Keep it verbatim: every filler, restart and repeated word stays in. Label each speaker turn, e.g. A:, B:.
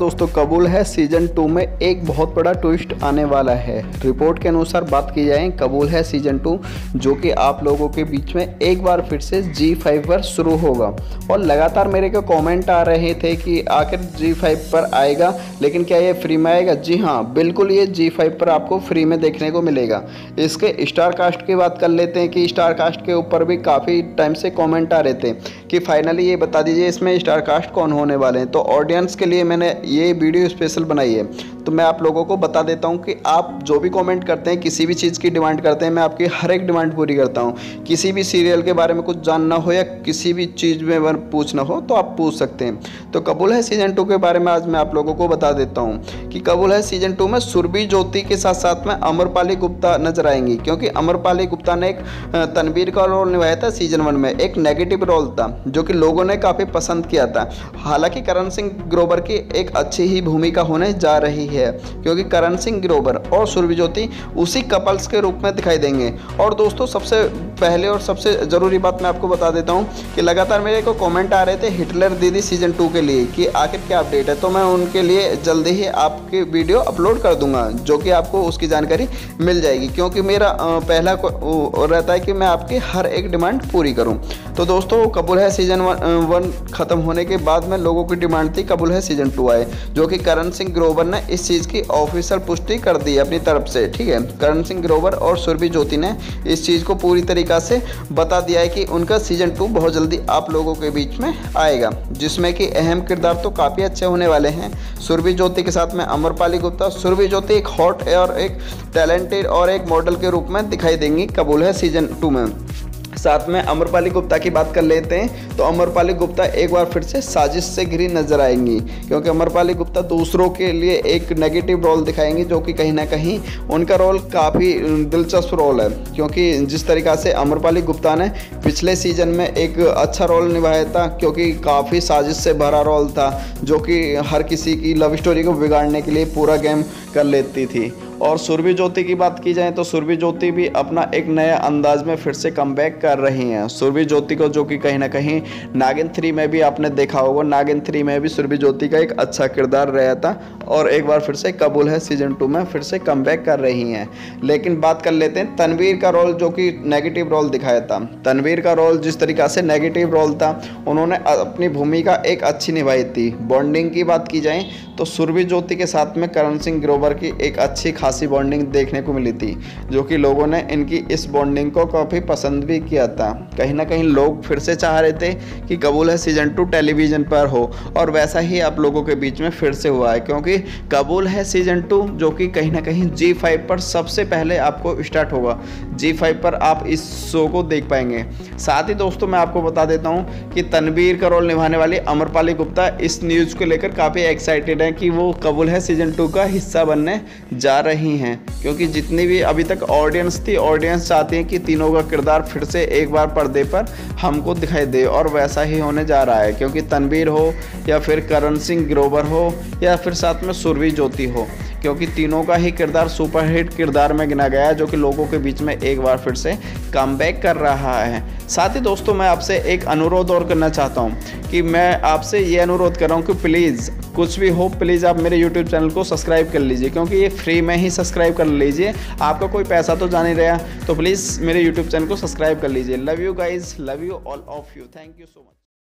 A: दोस्तों कबूल है सीजन टू में एक बहुत बड़ा ट्विस्ट आने वाला है। रिपोर्ट के अनुसार बात की जाए कबूल है सीजन टू जो कि आप लोगों के बीच में एक बार फिर से जी फाइव पर शुरू होगा और लगातार मेरे को कमेंट आ रहे थे कि आखिर जी फाइव पर आएगा, लेकिन क्या ये फ्री में आएगा? जी हाँ, बिल्कुल ये जी फाइव पर आपको फ्री में देखने को मिलेगा। इसके स्टार कास्ट की बात कर लेते हैं कि स्टार कास्ट के ऊपर भी काफ़ी टाइम से कमेंट आ रहे थे कि फाइनली ये बता दीजिए इसमें स्टार कास्ट कौन होने वाले हैं। तो ऑडियंस के लिए मैंने ये वीडियो स्पेशल बनाई है, तो मैं आप लोगों को बता देता हूँ कि आप जो भी कमेंट करते हैं, किसी भी चीज़ की डिमांड करते हैं, मैं आपकी हर एक डिमांड पूरी करता हूँ। किसी भी सीरियल के बारे में कुछ जानना हो या किसी भी चीज़ में पूछना हो तो आप पूछ सकते हैं। तो कबूल है सीजन टू के बारे में आज मैं आप लोगों को बता देता हूँ कि कबूल है सीजन टू में सुरभि ज्योति के साथ साथ में अमरपाली गुप्ता नजर आएंगी, क्योंकि अमरपाली गुप्ता ने एक तनवीर का रोल निभाया था सीजन वन में। एक नेगेटिव रोल था जो कि लोगों ने काफ़ी पसंद किया था। हालांकि करण सिंह ग्रोवर की एक अच्छी ही भूमिका होने जा रही है, क्योंकि करण सिंह ग्रोवर और सुरभि ज्योति उसी कपल्स के रूप में दिखाई देंगे। और दोस्तों सबसे पहले और सबसे ज़रूरी बात मैं आपको बता देता हूं कि लगातार मेरे को कमेंट आ रहे थे हिटलर दीदी सीजन टू के लिए कि आखिर क्या अपडेट है, तो मैं उनके लिए जल्दी ही आपकी वीडियो अपलोड कर दूंगा जो कि आपको उसकी जानकारी मिल जाएगी, क्योंकि मेरा पहला रहता है कि मैं आपकी हर एक डिमांड पूरी करूँ। तो दोस्तों कबूल है सीजन वन, वन ख़त्म होने के बाद में लोगों की डिमांड थी कबूल है सीजन टू आए, जो कि करण सिंह ग्रोवर ने इस चीज़ की ऑफिशियल पुष्टि कर दी अपनी तरफ से। ठीक है, करण सिंह ग्रोवर और सुरभि ज्योति ने इस चीज़ को पूरी तरीक़ा से बता दिया है कि उनका सीजन टू बहुत जल्दी आप लोगों के बीच में आएगा, जिसमें कि अहम किरदार तो काफ़ी अच्छे होने वाले हैं। सुरभि ज्योति के साथ में अमरपाली गुप्ता। सुरभि ज्योति एक हॉट और एक टैलेंटेड और एक मॉडल के रूप में दिखाई देंगी कबूल है सीजन टू में। साथ में अमरपाली गुप्ता की बात कर लेते हैं तो अमरपाली गुप्ता एक बार फिर से साजिश से घिरी नजर आएंगी, क्योंकि अमरपाली गुप्ता दूसरों के लिए एक नेगेटिव रोल दिखाएंगी जो कि कहीं ना कहीं उनका रोल काफ़ी दिलचस्प रोल है। क्योंकि जिस तरीक़ा से अमरपाली गुप्ता ने पिछले सीजन में एक अच्छा रोल निभाया था, क्योंकि काफ़ी साजिश से भरा रोल था जो कि हर किसी की लव स्टोरी को बिगाड़ने के लिए पूरा गेम कर लेती थी। और सुरभि ज्योति की बात की जाए तो सुरभि ज्योति भी अपना एक नया अंदाज में फिर से कमबैक कर रही हैं। सुरभि ज्योति को जो कि कहीं ना कहीं नागिन थ्री में भी आपने देखा होगा, नागिन थ्री में भी सुरभि ज्योति का एक अच्छा किरदार रहा था और एक बार फिर से कबूल है सीजन टू में फिर से कमबैक कर रही हैं। लेकिन बात कर लेते हैं तनवीर का रोल, जो कि नेगेटिव रोल दिखाया था। तनवीर का रोल जिस तरीक़ा से नेगेटिव रोल था, उन्होंने अपनी भूमिका एक अच्छी निभाई थी। बॉन्डिंग की बात की जाए तो सुरभि ज्योति के साथ में करण सिंह ग्रोवर की एक अच्छी खासी बॉन्डिंग देखने को मिली थी, जो कि लोगों ने इनकी इस बॉन्डिंग को काफ़ी पसंद भी किया था। कहीं ना कहीं लोग फिर से चाह रहे थे कि कबूल है सीजन टू टेलीविज़न पर हो, और वैसा ही आप लोगों के बीच में फिर से हुआ है, क्योंकि कबूल है सीजन टू जो कि कहीं ना कहीं जी फाइव पर सबसे पहले आपको स्टार्ट होगा। जी फाइव पर आप इस शो को देख पाएंगे। साथ ही दोस्तों मैं आपको बता देता हूँ कि तनवीर का रोल निभाने वाली अमरपाली गुप्ता इस न्यूज़ को लेकर काफ़ी एक्साइटेड है कि वो कबूल है सीजन टू का हिस्सा बनने जा रही हैं, क्योंकि जितनी भी अभी तक ऑडियंस थी, ऑडियंस चाहती है कि तीनों का किरदार फिर से एक बार पर्दे पर हमको दिखाई दे, और वैसा ही होने जा रहा है। क्योंकि तनवीर हो या फिर करण सिंह ग्रोवर हो या फिर साथ में सुरभि ज्योति हो, क्योंकि तीनों का ही किरदार सुपरहिट किरदार में गिना गया है, जो कि लोगों के बीच में एक बार फिर से कमबैक कर रहा है। साथ ही दोस्तों मैं आपसे एक अनुरोध और करना चाहता हूं कि मैं आपसे ये अनुरोध कर रहा हूं कि प्लीज़ कुछ भी हो, प्लीज़ आप मेरे यूट्यूब चैनल को सब्सक्राइब कर लीजिए, क्योंकि ये फ्री में ही सब्सक्राइब कर लीजिए, आपका कोई पैसा तो जा नहीं रहा। तो प्लीज़ मेरे यूट्यूब चैनल को सब्सक्राइब कर लीजिए। Love you guys, love you all of you, thank you so much.